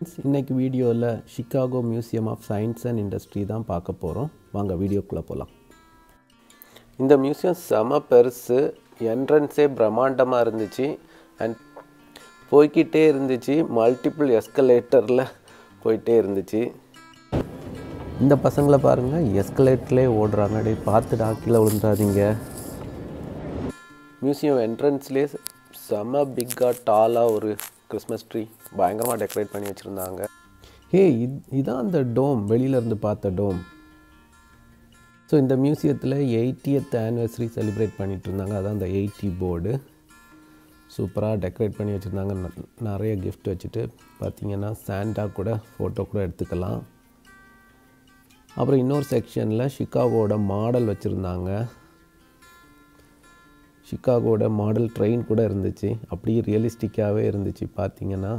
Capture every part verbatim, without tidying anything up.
Friends, இன்னைக்கு வீடியோவில் Chicago museum of science and industry தான் பார்க்க போகிறோம். வாங்க வீடியோக்குள்ளே போகலாம். இந்த மியூசியம் செம பெருசு, என்ட்ரன்ஸே பிரம்மாண்டமாக இருந்துச்சு அண்ட் போய்கிட்டே இருந்துச்சு. மல்டிபிள் எஸ்கலேட்டரில் போயிட்டே இருந்துச்சு. இந்த பசங்களை பாருங்கள், எஸ்கலேட்டர்லேயே ஓடுறாங்க. அப்படியே பார்த்துடா, கீழே விழுந்துடாதீங்க. மியூசியம் என்ட்ரன்ஸ்லேயே செம பிக்காக டாலாக ஒரு கிறிஸ்மஸ் ட்ரீ பயங்கரமாக டெக்கரேட் பண்ணி வச்சுருந்தாங்க. ஹே, இது இதான் அந்த டோம், வெளியிலேருந்து பார்த்த டோம். ஸோ இந்த மியூசியத்தில் எயிட்டியத் ஆனிவர்சரி செலிப்ரேட் பண்ணிகிட்டு இருந்தாங்க. அதான் அந்த எயிட்டி போர்டு சூப்பராக டெக்கரேட் பண்ணி வச்சுருந்தாங்க. நிறைய கிஃப்ட் வச்சுட்டு பார்த்திங்கன்னா சாண்டா கூட ஃபோட்டோ கூட எடுத்துக்கலாம். அப்புறம் இன்னொரு செக்ஷனில் சிகாகோட மாடல் வச்சுருந்தாங்க. சிகாகோட மாடல் ட்ரெயின் கூட இருந்துச்சு. அப்படியே ரியலிஸ்டிக்காகவே இருந்துச்சு பார்த்திங்கன்னா.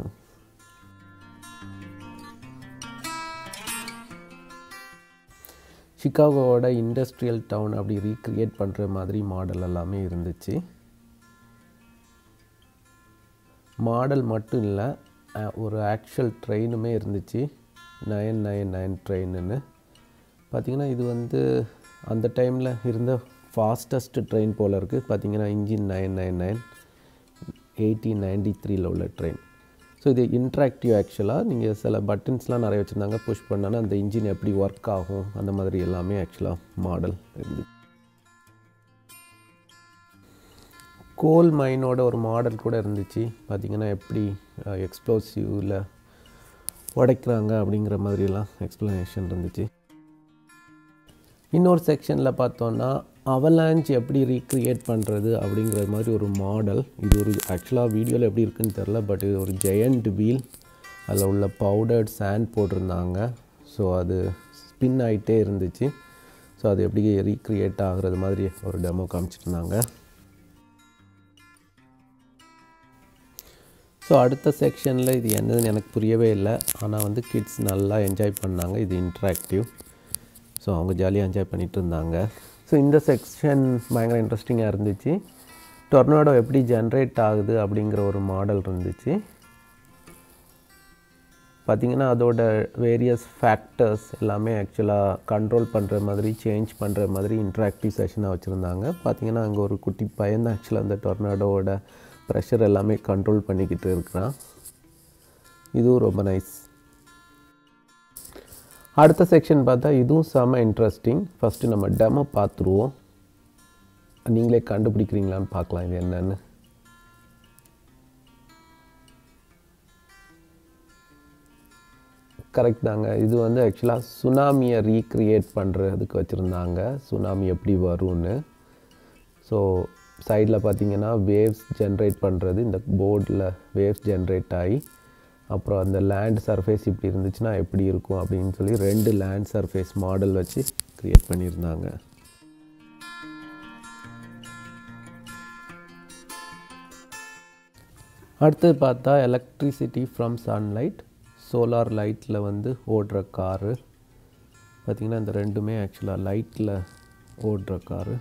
சிகாகோவோட இண்டஸ்ட்ரியல் டவுன் அப்படி ரீக்ரியேட் பண்ணுற மாதிரி மாடல் எல்லாமே இருந்துச்சு. மாடல் மட்டும் இல்லை, ஒரு ஆக்சுவல் ட்ரெயினுமே இருந்துச்சு. நைன் நைன் நைன் ட்ரெயின்னு பார்த்திங்கன்னா. இது வந்து அந்த டைமில் இருந்த ஃபாஸ்டஸ்ட் ட்ரெயின் போல் இருக்குது. பார்த்திங்கன்னா engine nine nine nine eighteen ninety த்ரீயில் உள்ள ட்ரெயின். ஸோ இது இன்ட்ராக்டிவ். ஆக்சுவலாக நீங்கள் சில பட்டன்ஸ்லாம் நிறைய வச்சுருந்தாங்க. புஷ் பண்ணோன்னா அந்த இன்ஜின் எப்படி ஒர்க் ஆகும் அந்த மாதிரி எல்லாமே ஆக்சுவலாக மாடல் இருந்துச்சு. கோல் மைனோட ஒரு மாடல் கூட இருந்துச்சு. பார்த்திங்கன்னா எப்படி எக்ஸ்ப்ளோசிவில் உடைக்கிறாங்க அப்படிங்கிற மாதிரிலாம் எக்ஸ்ப்ளனேஷன் இருந்துச்சு. இன்னொரு செக்ஷனில் பார்த்தோன்னா அவலாஞ்ச் எப்படி ரீக்ரியேட் பண்ணுறது அப்படிங்கிற மாதிரி ஒரு மாடல். இது ஒரு ஆக்சுவலாக வீடியோவில் எப்படி இருக்குதுன்னு தெரில, பட் இது ஒரு ஜெயண்ட் வீல். அதில் உள்ள பவுடர்ட் சாண்ட் போட்டிருந்தாங்க. ஸோ அது ஸ்பின் ஆகிட்டே இருந்துச்சு. ஸோ அது எப்படி ரீக்ரியேட் ஆகிறது மாதிரி ஒரு டெமோ காமிச்சிட்ருந்தாங்க. ஸோ அடுத்த செக்ஷனில் இது என்னதுன்னு எனக்கு புரியவே இல்லை. ஆனால் வந்து கிட்ஸ் நல்லா என்ஜாய் பண்ணாங்க. இது இன்ட்ராக்டிவ். ஸோ அவங்க ஜாலியாக என்ஜாய் பண்ணிகிட்டு இருந்தாங்க. ஸோ இந்த செக்ஷன் பயங்கர இன்ட்ரெஸ்டிங்காக இருந்துச்சு. டொர்னாடோ எப்படி ஜென்ரேட் ஆகுது அப்படிங்கிற ஒரு மாடல் இருந்துச்சு. பார்த்திங்கன்னா அதோட வேரியஸ் ஃபேக்டர்ஸ் எல்லாமே ஆக்சுவலாக கண்ட்ரோல் பண்ணுற மாதிரி, சேஞ்ச் பண்ணுற மாதிரி இன்ட்ராக்டிவ் செஷனாக வச்சுருந்தாங்க. பார்த்திங்கன்னா அங்கே ஒரு குட்டி பையன் தான் ஆக்சுவலாக அந்த டொர்னாடோவோட ப்ரெஷர் எல்லாமே கண்ட்ரோல் பண்ணிக்கிட்டு இருக்கிறான். இதுவும் ரொம்ப நைஸ். அடுத்த செக்ஷன் பார்த்தா இதுவும் செம்ம இன்ட்ரெஸ்டிங். ஃபஸ்ட்டு நம்ம டெமோ பார்த்துருவோம். நீங்களே கண்டுபிடிக்கிறீங்களான்னு பார்க்கலாம் இது என்னன்னு. கரெக்ட் தாங்க. இது வந்து ஆக்சுவலாக சுனாமியை ரீக்ரியேட் பண்ணுறதுக்கு வச்சுருந்தாங்க. சுனாமி எப்படி வரும்னு. ஸோ சைடில் பார்த்திங்கன்னா வேவ்ஸ் ஜென்ரேட் பண்ணுறது. இந்த போர்டில் வேவ்ஸ் ஜென்ரேட் ஆகி அப்புறம் அந்த லேண்ட் சர்ஃபேஸ் இப்படி இருந்துச்சுன்னா எப்படி இருக்கும் அப்படின்னு சொல்லி ரெண்டு லேண்ட் சர்ஃபேஸ் மாடல் வச்சு க்ரியேட் பண்ணியிருந்தாங்க. அடுத்தது பார்த்தா எலக்ட்ரிசிட்டி ஃப்ரம் சன்லைட், சோலார் லைட்டில் வந்து ஓடுற காரு. பார்த்திங்கன்னா இந்த ரெண்டுமே ஆக்சுவலாக லைட்டில் ஓடுற காரு.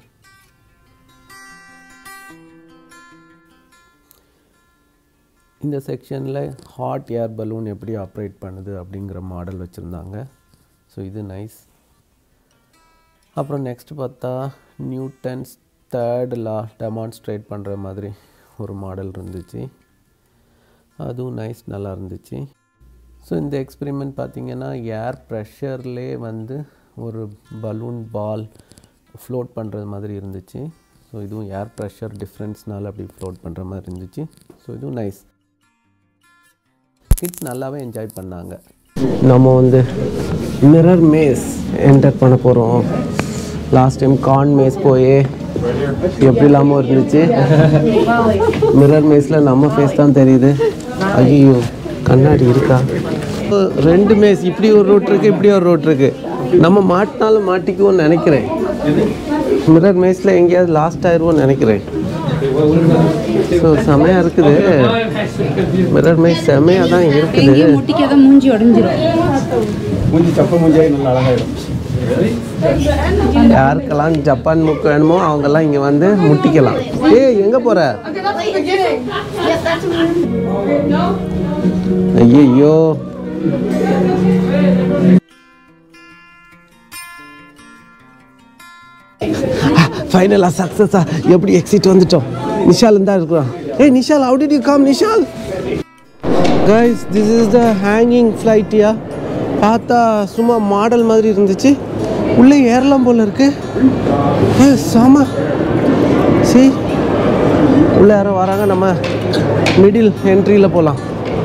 இந்த செக்ஷனில் ஹாட் ஏர் பலூன் எப்படி ஆப்ரேட் பண்ணுது அப்படிங்கிற மாடல் வச்சுருந்தாங்க. ஸோ இது நைஸ். அப்புறம் நெக்ஸ்ட் பார்த்தா நியூட்டன்ஸ் தேர்ட் லா டெமான்ஸ்ட்ரேட் பண்ணுற மாதிரி ஒரு மாடல் இருந்துச்சு. அதுவும் நைஸ், நல்லா இருந்துச்சு. ஸோ இந்த எக்ஸ்பெரிமெண்ட் பார்த்திங்கன்னா ஏர் ப்ரெஷர்லேயே வந்து ஒரு பலூன் பால் ஃப்ளோட் பண்ணுறது மாதிரி இருந்துச்சு. ஸோ இதுவும் ஏர் ப்ரெஷர் டிஃப்ரென்ஸ்னால அப்படி ஃப்ளோட் பண்ணுற மாதிரி இருந்துச்சு. ஸோ இதுவும் நைஸ். கிட்ஸ் நல்லாவே என்ஜாய் பண்ணாங்க. நம்ம வந்து மிரர் மேஸ் என்டர் பண்ண போகிறோம். லாஸ்ட் டைம் கார்ன் மேஸ் போய் எப்படி இல்லாமல் இருந்துச்சு. மிரர் மேஸில் நம்ம ஃபேஸ் தான் தெரியுது. ஐயோ, கண்ணாடி இருக்கா? ரெண்டு மேஸ், இப்படி ஒரு ரூட் இருக்குது, இப்படி ஒரு ரூட் இருக்குது. நம்ம மாட்டினாலும் மாட்டிக்குவோன்னு நினைக்கிறேன். மிரர் மேஸில் எங்கேயாவது லாஸ்ட் ஆயிடுவோன்னு நினைக்கிறேன். ஸோ செமையாக இருக்குது. மிரர் மேஸ் செமையாக தான் இருக்குது. மூஞ்சி உடஞ்சிரும். மூஞ்சி சப்ப மூஞ்சியாக நல்லா அழகாயிடும். யாருக்கெல்லாம் ஜப்பான் முக்கு வேணுமோ அவங்கெல்லாம் இங்கே வந்து முட்டிக்கலாம். ஏய், எங்கே போகிற? ஐயோ, ஃபைனலாக சக்ஸஸா எப்படி எக்ஸிட் வந்துட்டோம். நிஷால் இருந்தா இருக்கிறான். ஏய் Nishal, how did you come Nishal? guys, this is the hanging flight here. பார்த்தா சும்மா மாடல் மாதிரி இருந்துச்சு. உள்ளே ஏறலாம் போல இருக்கு. ஏ சாமா சரி, உள்ளே யாரோ வராங்க. நம்ம மிடில் என்ட்ரியில் போகலாம்.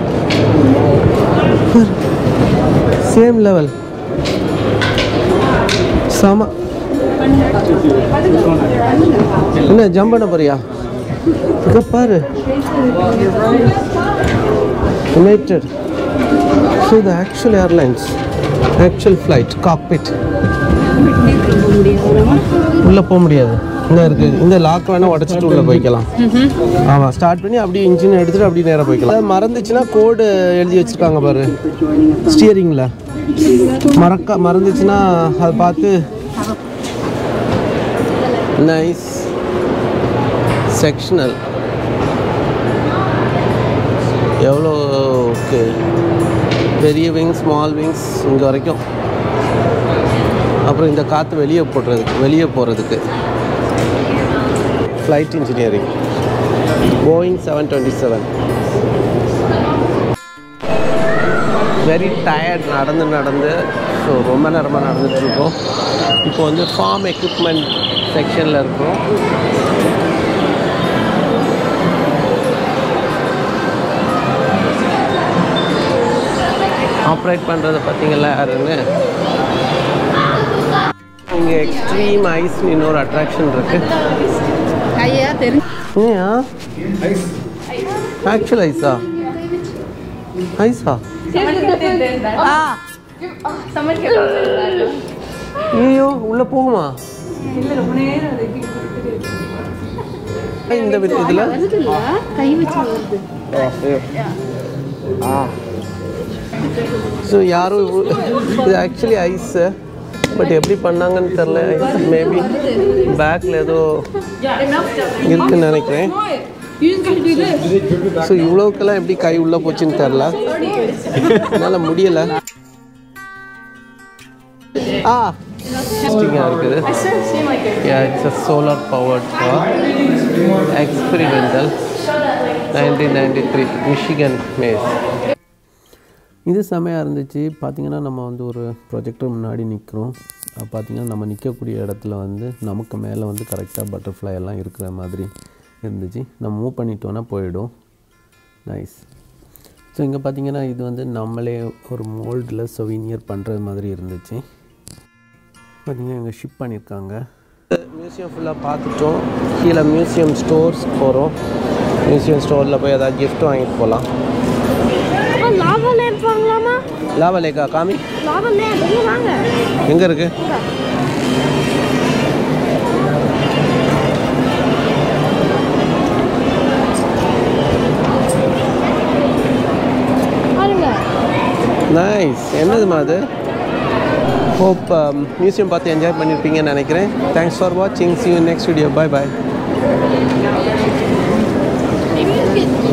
சேம் லெவல் சாமா. என்ன ஜம்ப் பண்ண போறியா? இங்கே பாரு, United. So the actual airlines, actual flight cockpit. உள்ளே போக முடியாது. இங்கே இருக்குது. இந்த லாக் வேணால் உடச்சிட்டு உள்ளே போய்க்கலாம். ஆமாம், ஸ்டார்ட் பண்ணி அப்படியே இன்ஜின் எடுத்துகிட்டு அப்படியே நேராக போய்க்கலாம். அது மறந்துச்சுன்னா கோடு எழுதி வச்சுருக்காங்க பாரு ஸ்டியரிங்கில். மறக்க மறந்துச்சுன்னா அதை பார்த்து. Nice sectional. எவ்வளோ ஓகே. பெரிய விங்ஸ், ஸ்மால் விங்ஸ் இங்கே வரைக்கும். அப்புறம் இந்த காற்று வெளியே போடுறதுக்கு, வெளியே போகிறதுக்கு. Flight engineering Boeing seven twenty seven. Very tired நடந்து நடந்து. ஸோ ரொம்ப நேரமாக நடந்துகிட்ருக்கோம். இப்போ வந்து ஃபார்ம் எக்யூப்மெண்ட் செக்ஷனில் இருக்கோம். ஆப்ரேட் பண்ணுறதை பார்த்தீங்களா யாருன்னு. இங்கே எக்ஸ்ட்ரீம் ஐஸ்னு இன்னொரு அட்ராக்ஷன் இருக்கு. ஏன் ஆக்சுவல் ஐஸா? ஐஸா? ஐயோ உள்ளே போகுமா? இந்த இதில் ஸோ யாரும் இது ஆக்சுவலி ஐஸு, பட் எப்படி பண்ணாங்கன்னு தெரில. ஐஸ் மேபி பேக்கில் ஏதோ இருக்குன்னு நினைக்கிறேன். ஸோ இவ்வளோக்கெல்லாம் எப்படி கை உள்ளே போச்சுன்னு தெரில, என்னால் முடியலை. ஆ இன்ட்ரெஸ்டிங்காக இருக்குது. Yeah, it's a solar powered car. Experimental nineteen ninety-three Michigan Maze. இது செமையாக இருந்துச்சு. பார்த்திங்கன்னா நம்ம வந்து ஒரு ப்ரொஜெக்டர் முன்னாடி நிற்கிறோம். பார்த்திங்கன்னா நம்ம நிற்கக்கூடிய இடத்துல வந்து நமக்கு மேலே வந்து கரெக்டாக பட்டர்ஃப்ளை எல்லாம் இருக்கிற மாதிரி இருந்துச்சு. நம்ம மூவ் பண்ணிட்டோன்னா போயிடும். நைஸ். ஸோ இங்கே பார்த்திங்கன்னா இது வந்து நம்மளே ஒரு மோல்டில் சொவீனியர் பண்ணுறது மாதிரி இருந்துச்சு. பார்த்திங்கன்னா இங்கே ஷிப் பண்ணியிருக்காங்க. மியூசியம் ஃபுல்லாக பார்த்துட்டோம். கீழே மியூசியம் ஸ்டோர்ஸ் போகிறோம். மியூசியம் ஸ்டோரில் போய் ஏதாவது கிஃப்ட் வாங்கிட்டு போகலாம். லாவா லேம்ப் வாங்கலாமா? லாவா லேக்கா காமி? லாவா லேம்ப் எங்க வாங்க? எங்க இருக்கு? பாருங்க. நைஸ். என்னதுமா அது? ஹோப் மியூசியம் பார்த்து என்ஜாய் பண்ணியிருப்பீங்கன்னு நினைக்கிறேன். தேங்க்ஸ் ஃபார் வாட்சிங். see you next video. Bye bye.